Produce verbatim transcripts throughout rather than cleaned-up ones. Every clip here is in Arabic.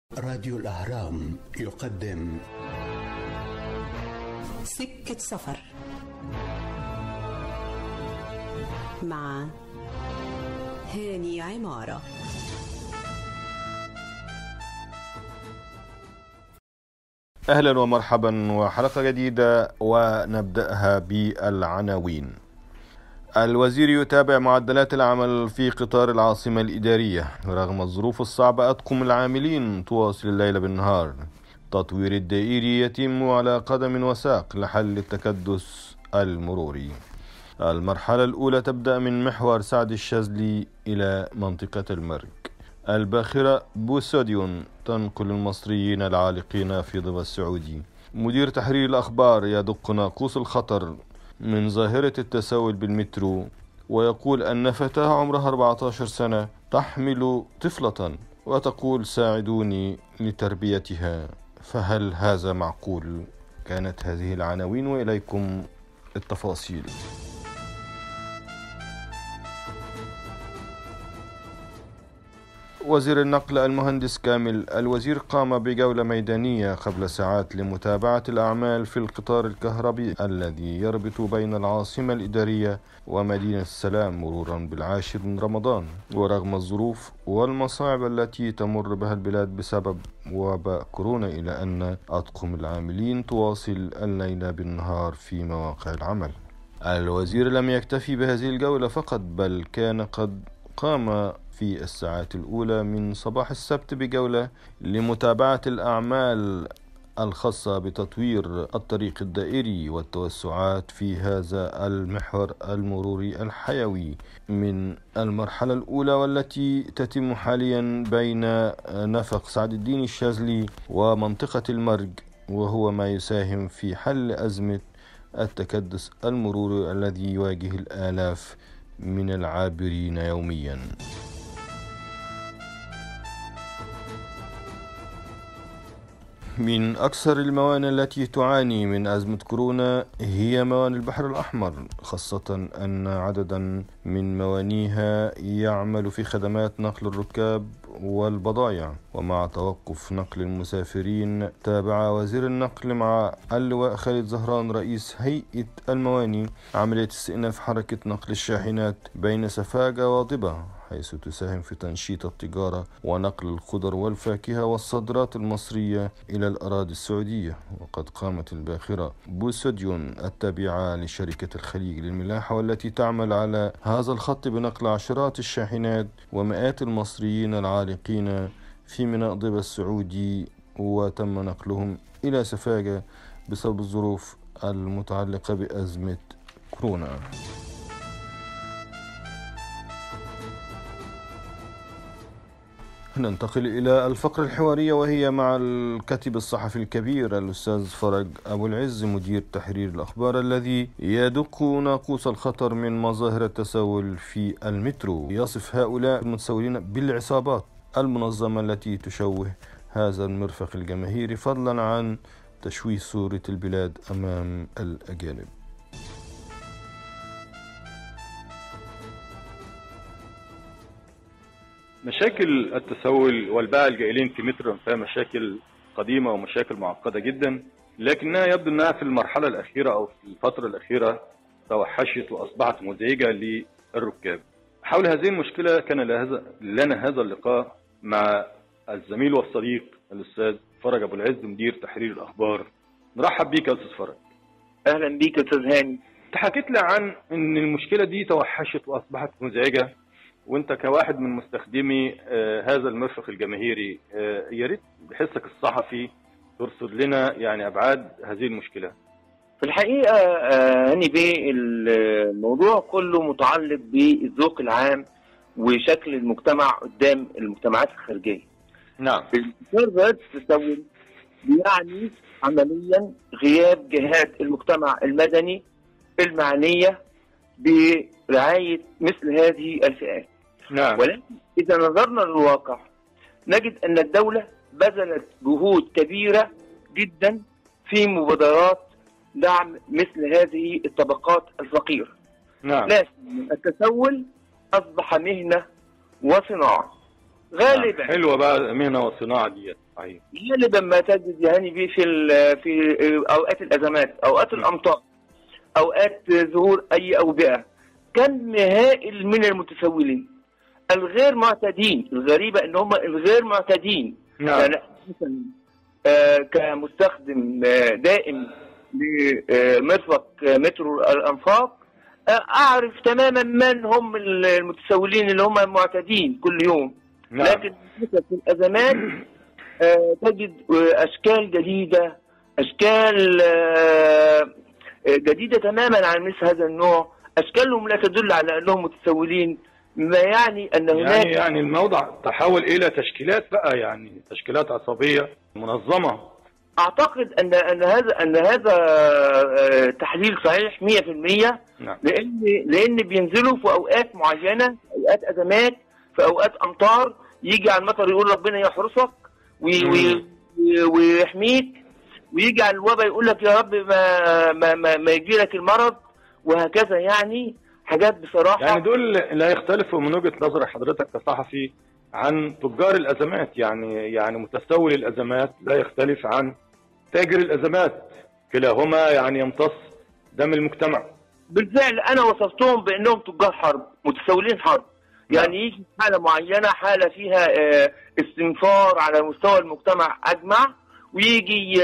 راديو الأهرام يقدم سكة سفر مع هاني عمارة. أهلا ومرحبا وحلقة جديدة، ونبدأها بالعناوين. الوزير يتابع معدلات العمل في قطار العاصمة الإدارية رغم الظروف الصعبة. أطقم العاملين تواصل الليل بالنهار. تطوير الدائري يتم على قدم وساق لحل التكدس المروري. المرحلة الأولى تبدأ من محور سعد الشاذلي إلى منطقة المرج. الباخرة بوسوديون تنقل المصريين العالقين في ضبا السعودي. مدير تحرير الأخبار يدق ناقوس الخطر من ظاهرة التسول بالمترو، ويقول أن فتاة عمرها أربعة عشر سنة تحمل طفلة وتقول ساعدوني لتربيتها، فهل هذا معقول؟ كانت هذه العناوين وإليكم التفاصيل. وزير النقل المهندس كامل الوزير قام بجولة ميدانية قبل ساعات لمتابعة الأعمال في القطار الكهربي الذي يربط بين العاصمة الإدارية ومدينة السلام مرورا بالعاشر من رمضان. ورغم الظروف والمصاعب التي تمر بها البلاد بسبب وباء كورونا، إلى أن أطقم العاملين تواصل الليل بالنهار في مواقع العمل. الوزير لم يكتفي بهذه الجولة فقط، بل كان قد قام في الساعات الأولى من صباح السبت بجولة لمتابعة الأعمال الخاصة بتطوير الطريق الدائري والتوسعات في هذا المحور المروري الحيوي من المرحلة الأولى، والتي تتم حاليا بين نفق سعد الدين الشاذلي ومنطقة المرج، وهو ما يساهم في حل أزمة التكدس المروري الذي يواجه الآلاف من العابرين يوميا. من أكثر الموانئ التي تعاني من أزمة كورونا هي موانئ البحر الأحمر، خاصة أن عددا من موانيها يعمل في خدمات نقل الركاب والبضائع. ومع توقف نقل المسافرين، تابع وزير النقل مع اللواء خالد زهران رئيس هيئة الموانئ عملية استئناف حركة نقل الشاحنات بين سفاجة وضبا، حيث تساهم في تنشيط التجارة ونقل الخضر والفاكهة والصادرات المصرية إلى الأراضي السعودية. وقد قامت الباخرة بوسوديون التابعة لشركة الخليج للملاحة، والتي تعمل على هذا الخط، بنقل عشرات الشاحنات ومئات المصريين العالقين في ميناء ضبا السعودي، وتم نقلهم إلى سفاجة بسبب الظروف المتعلقة بأزمة كورونا. ننتقل إلى الفقرة الحوارية، وهي مع الكاتب الصحفي الكبير الأستاذ فرج أبو العز مدير تحرير الأخبار، الذي يدق ناقوس الخطر من مظاهر التسول في المترو. يصف هؤلاء المتسولين بالعصابات المنظمة التي تشوه هذا المرفق الجماهيري، فضلا عن تشويه صورة البلاد أمام الأجانب. مشاكل التسول والباعة الجائلين في مترو فيها مشاكل قديمة ومشاكل معقدة جدا، لكنها يبدو أنها في المرحلة الأخيرة أو في الفترة الأخيرة توحشت وأصبحت مزعجة للركاب. حول هذه المشكلة كان لنا هذا اللقاء مع الزميل والصديق الأستاذ فرج أبو العز مدير تحرير الأخبار. نرحب بيك يا أستاذ فرج. أهلا بيك يا أستاذ هاني. حكيت لي عن أن المشكلة دي توحشت وأصبحت مزعجة، وانت كواحد من مستخدمي آه هذا المرفق الجماهيري، آه يا ريت بحسك الصحفي ترصد لنا يعني ابعاد هذه المشكله. في الحقيقه آه هاني بيه، الموضوع كله متعلق بالذوق العام وشكل المجتمع قدام المجتمعات الخارجيه. نعم. باختصار التسول يعني عمليا غياب جهات المجتمع المدني المعنيه برعايه مثل هذه الفئات. نعم. ولكن إذا نظرنا للواقع نجد أن الدولة بذلت جهود كبيرة جدا في مبادرات دعم مثل هذه الطبقات الفقيرة. نعم. لكن التسول أصبح مهنة وصناعة غالبا. نعم. حلوة بقى مهنة وصناعة ديت. صحيح. غالبا ما تجد يعني بيه في في اوقات الازمات، اوقات الامطار، اوقات ظهور اي اوبئه، كم هائل من المتسولين الغير معتادين. الغريبه ان هم الغير معتادين. نعم. يعني مثلا آه كمستخدم آه دائم لمرفق مترو الانفاق، آه اعرف تماما من هم المتسولين اللي هم معتادين كل يوم. نعم. لكن في الازمات آه تجد اشكال جديده، اشكال آه جديده تماما عن مثل هذا النوع، اشكالهم لا تدل على انهم متسولين، ما يعني ان هناك يعني يعني الموضع تحول الى تشكيلات بقى، يعني تشكيلات عصبيه منظمه. اعتقد ان ان هذا ان هذا تحليل صحيح مئة في المئة. نعم. لان لان بينزلوا في اوقات معينه، في اوقات ازمات، في اوقات امطار، يجي على المطر يقول ربنا يحرسك ويحميك، ويجي على الوباء يقول لك يا رب ما ما ما, ما يجي لك المرض، وهكذا. يعني حاجات بصراحه يعني دول لا يختلفوا من وجهه نظر حضرتك كصحفي عن تجار الازمات. يعني يعني متسول الازمات لا يختلف عن تاجر الازمات، كلاهما يعني يمتص دم المجتمع. بالفعل انا وصفتهم بانهم تجار حرب، متسولين حرب. يعني يجي حاله معينه، حاله فيها استنفار على مستوى المجتمع اجمع، ويجي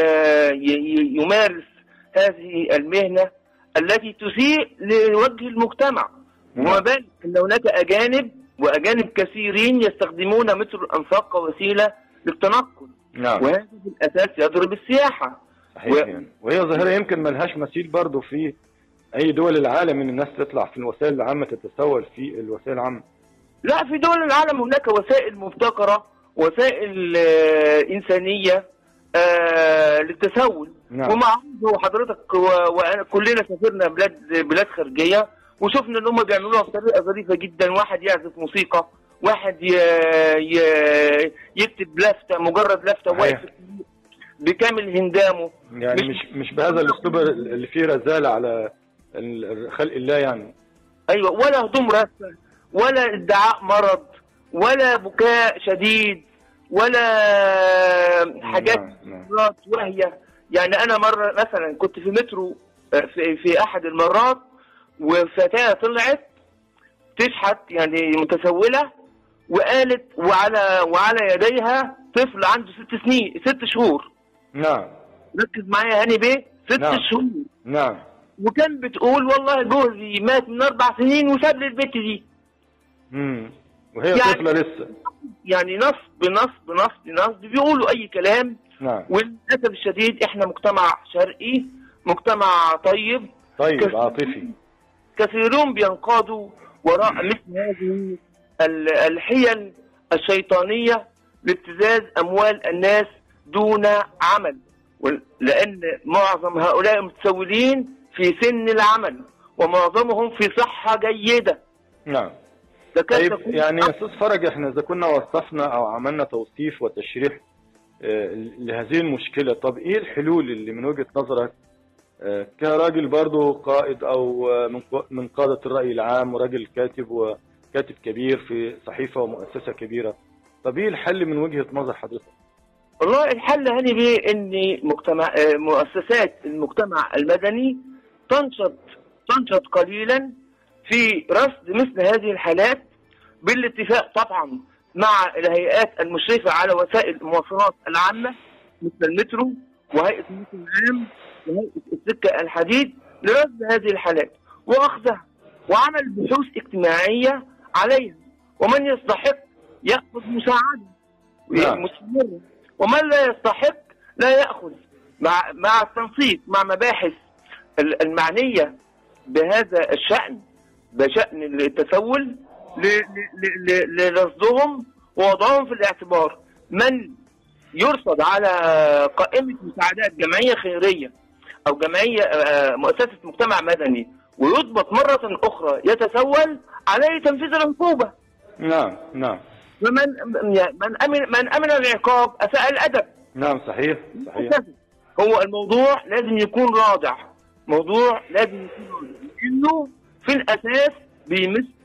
يمارس هذه المهنه التي تسيء لوجه المجتمع. وما بالك ان هناك اجانب واجانب كثيرين يستخدمون مترو الانفاق كوسيله للتنقل. نعم. وهذا في الاساس يضرب السياحه. صحيح. و... يعني. وهي ظاهره يمكن ما لهاش مثيل برضه في اي دول العالم، ان الناس تطلع في الوسائل العامه تتسول في الوسائل العامه. لا، في دول العالم هناك وسائل مبتكره، وسائل آه انسانيه آه للتسول. نعم. ومع حضرتك وانا كلنا سافرنا بلاد بلاد خارجيه، وشفنا ان هم بيعملوها بطريقه ظريفه جدا. واحد يعزف موسيقى، واحد ي... ي... يكتب لفته، مجرد لفته واقف بكامل هندامه. يعني مش مش بهذا الاسلوب اللي فيه رزاله على خلق الله يعني. ايوه، ولا هدوم رثه، ولا ادعاء مرض، ولا بكاء شديد، ولا حاجات مرات وهيه. يعني انا مره مثلا كنت في مترو في, في احد المرات، وفتاه طلعت تشحت يعني متسوله، وقالت وعلى وعلى يديها طفل عنده ست سنين ست شهور. نعم. ركز معايا هاني بيه، ست نعم. شهور. نعم. وكان بتقول والله جوزي مات من اربع سنين وساب لي البت دي. امم وهي يعني طفله لسه. يعني نصب نصب نصب نصب، بيقولوا اي كلام. نعم. وللاسف الشديد احنا مجتمع شرقي، مجتمع طيب طيب كثير عاطفي. كثيرون بينقادوا وراء مثل هذه الحيل الشيطانيه لابتزاز اموال الناس دون عمل، لان معظم هؤلاء المتسولين في سن العمل، ومعظمهم في صحه جيده. نعم. طيب يعني يا استاذ فرج، احنا اذا كنا وصفنا او عملنا توصيف وتشريح آه لهذه المشكله، طب ايه الحلول اللي من وجهه نظرك آه كراجل برضو قائد او آه من من قاده الراي العام، وراجل كاتب وكاتب كبير في صحيفه ومؤسسه كبيره، طب ايه الحل من وجهه نظر حضرتك؟ والله الحل هاني بيه ان مجتمع مؤسسات المجتمع المدني تنشط تنشط قليلا في رصد مثل هذه الحالات، بالاتفاق طبعا مع الهيئات المشرفه على وسائل المواصلات العامه مثل المترو وهيئه المترو العام وهيئه السكه الحديد، لرصد هذه الحالات واخذها وعمل بحوث اجتماعيه عليها، ومن يستحق ياخذ مساعده مستمره، ومن لا يستحق لا ياخذ، مع مع التنسيق مع مباحث المعنيه بهذا الشأن، بشأن التسول، لرصدهم ووضعهم في الاعتبار. من يرصد على قائمة مساعدات جمعية خيرية أو جمعية مؤسسة مجتمع مدني ويضبط مرة أخرى يتسول، عليه تنفيذ العقوبة. نعم نعم. ومن من أمن من أمن العقاب أساء الأدب. نعم صحيح صحيح. هو الموضوع لازم يكون رادع، موضوع لازم يكون رادع، لأنه في الأساس بيمس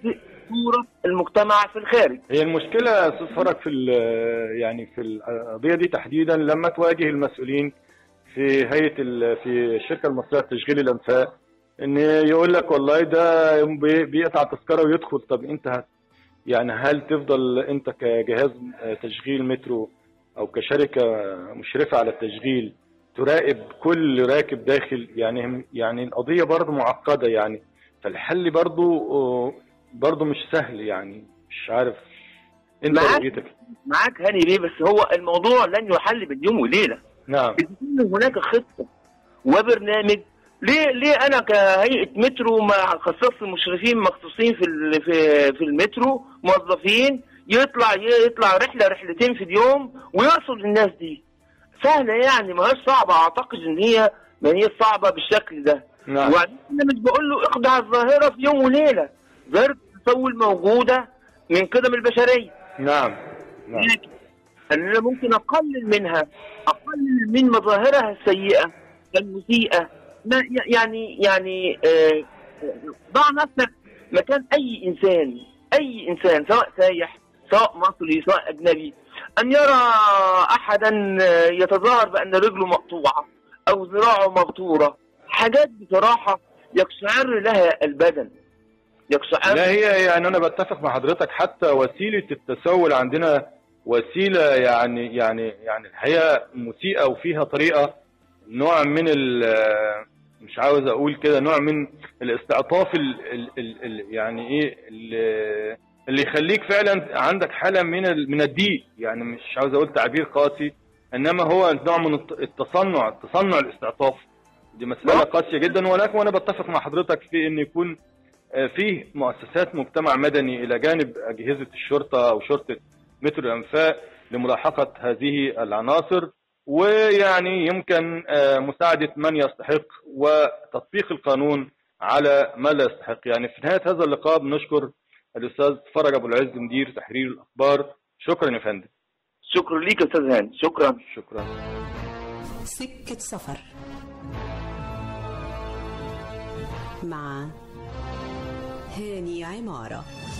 صورة المجتمع في الخارج. هي المشكلة يا أستاذ فرج في يعني في القضية دي تحديدا لما تواجه المسؤولين في هيئة في الشركة المصرية لتشغيل الأنفاق، إن يقول لك والله ده بيقطع تذكرة ويدخل. طب أنت يعني هل تفضل أنت كجهاز تشغيل مترو أو كشركة مشرفة على التشغيل تراقب كل راكب داخل؟ يعني يعني القضية برضه معقدة يعني، فالحل برضه برضه مش سهل يعني. مش عارف انت رؤيتك. معاك هاني ليه؟ بس هو الموضوع لن يحل باليوم وليله. نعم. إذا هناك خطه وبرنامج، ليه ليه انا كهيئه مترو ما خصصت مشرفين مخصوصين في في في المترو، موظفين يطلع يطلع رحله رحلتين في اليوم ويرصد للناس دي؟ سهله يعني، ما هيش صعبه. اعتقد ان هي ما هي صعبه بالشكل ده. نعم. وبعدين انا مش بقول له اخضع الظاهره في يوم وليله، ظاهره التسول موجوده من قدم البشريه. نعم. نعم. أنا ممكن أقلل منها، أقلل من مظاهرها السيئة المسيئة. ما يعني يعني آه ضع نفسك مكان أي إنسان، أي إنسان سواء سايح سواء مصري سواء أجنبي، أن يرى أحدا يتظاهر بأن رجله مقطوعة أو ذراعه مبتورة، حاجات بصراحة يقشعر لها البدن. يقشعر. لا هي يعني أنا بتفق مع حضرتك، حتى وسيلة التسول عندنا وسيلة يعني يعني يعني الحقيقة مسيئة وفيها طريقة نوع من ال مش عاوز أقول كده نوع من الاستعطاف ال ال ال ال يعني إيه اللي يخليك فعلا عندك حالة من من الضيق. يعني مش عاوز أقول تعبير قاسي، إنما هو نوع من التصنع تصنع الاستعطاف. دي مسألة قاسية جدا، ولكن وأنا بتفق مع حضرتك في إن يكون فيه مؤسسات مجتمع مدني إلى جانب أجهزة الشرطة أو شرطة مترو الأنفاق لملاحقة هذه العناصر، ويعني يمكن مساعدة من يستحق وتطبيق القانون على ما لا يستحق. يعني في نهاية هذا اللقاء بنشكر الأستاذ فرج أبو العز مدير تحرير الأخبار. شكرا يا فندم. شكرا ليك يا أستاذ هاني. شكرا. شكرا. سكة سفر مع هاني عمارة.